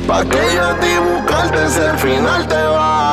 Pa' que yo a ti buscarte si al final te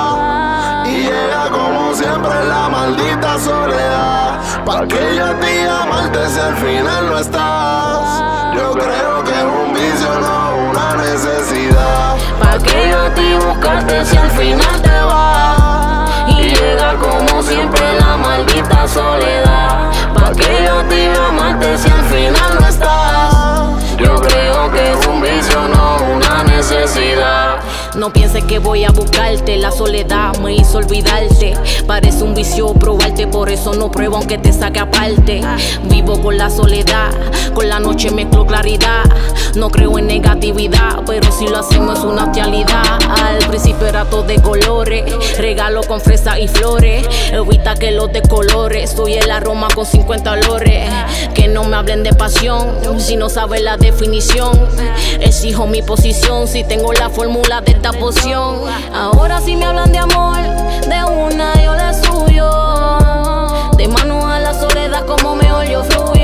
va. Y llega como siempre la maldita soledad. Pa' que yo a ti amarte si al final no estás. Yo creo que es un vicio, no una necesidad. Pa' que yo a ti buscarte si al final te va. Y llega como siempre la maldita soledad. Pa' que yo a ti amarte si al final no estás. Yo creo que es un vicio, no una necesidad. No pienses que voy a buscarte, la soledad me hizo olvidarte. Parece un vicio probarte, por eso no pruebo aunque te saque aparte. Vivo con la soledad, con la noche mezclo claridad. No creo en negatividad, pero si lo hacemos es una realidad. Al principio era todo de colores, regalo con fresa y flores. Evita que los decolores, soy el aroma con 50 olores. Que no me hablen de pasión, si no sabes la definición. Exijo mi posición, si tengo la fórmula de esta poción. Ahora si me hablan de amor, de una yo le suyo. De mano a la soledad como mejor yo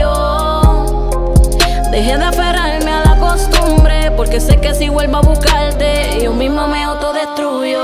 fluyo. Dejé de aferrarme a la costumbre, porque sé que si vuelvo a buscarte yo misma me autodestruyo.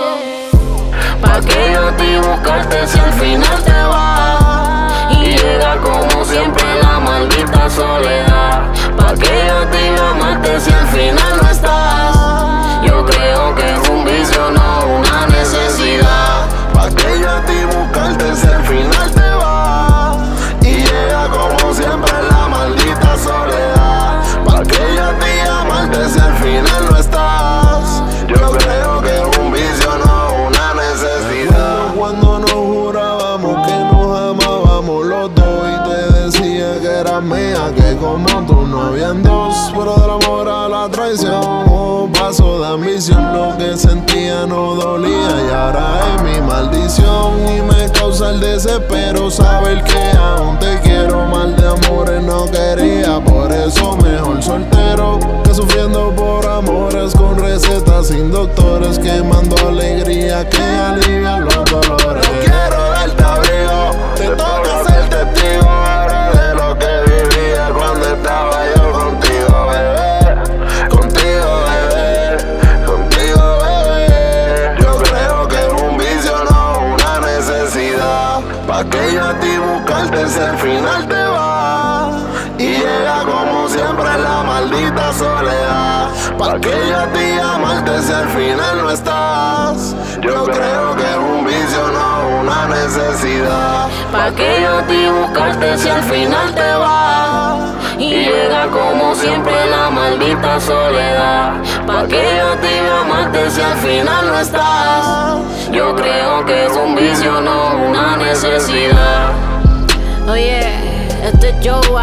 Pa' que yo a ti buscarte si al final te va. Y llega como siempre la maldita soledad. Pa' que yo a ti amarte si al final no estás. Yo creo que es un vicio, no una necesidad. Pa' que yo a ti buscarte si al final te va. Y llega como siempre la maldita soledad. Pa' que yo a ti amarte si al final no estás. Yo creo que es un vicio, no una necesidad. Cuando nos jurábamos que nos amábamos los dos, y te decía que eras mía, que como tú no habían dos. Pero del amor a la traición, paso de ambición, lo que sentía no dolía y ahora es mi maldición. Y me causa el desespero saber que aún te quiero. Mal de amores no quería, por eso mejor soltero que sufriendo por amores con recetas sin doctores, quemando alegría que alivian los dolores. No quiero darte abrigo, te toca ser testigo ahora de lo que vivía cuando estaba yo contigo, bebé. Contigo, bebé. Contigo, bebé. Yo creo que es un vicio, no una necesidad. Pa' que yo a ti buscarte si al final te va. Y llega como siempre la maldita soledad. Pa' que yo a ti amarte si al final no estás. Yo creo que es un vicio, no una necesidad. Pa' que yo a ti buscarte si al final te va. Y llega como siempre la maldita soledad. Pa' que yo a ti amarte si al final no estás. Yo creo que es un vicio, no una necesidad. Oye, este es Joa,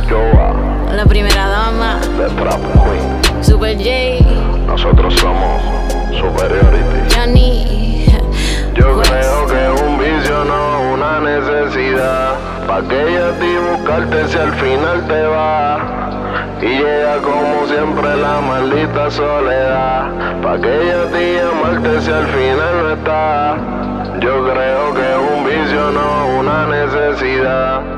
la primera dama, The Trap Queen. Super J, Nosotros somos Superiority. Johnny. Yo creo que es un vicio, no una necesidad. Pa' que yo a ti buscarte si al final te va. Y llega como siempre la maldita soledad. Pa' que yo a ti amarte si al final no está. Yo creo que es un vicio, no una necesidad.